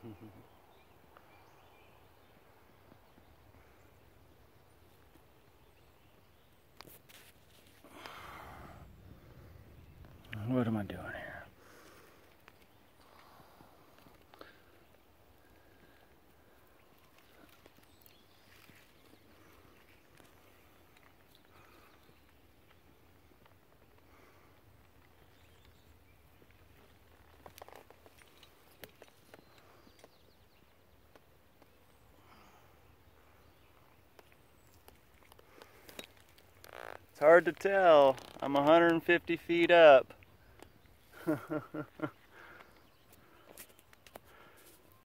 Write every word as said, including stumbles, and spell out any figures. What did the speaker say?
What am I doing here? It's hard to tell. I'm one hundred fifty feet up.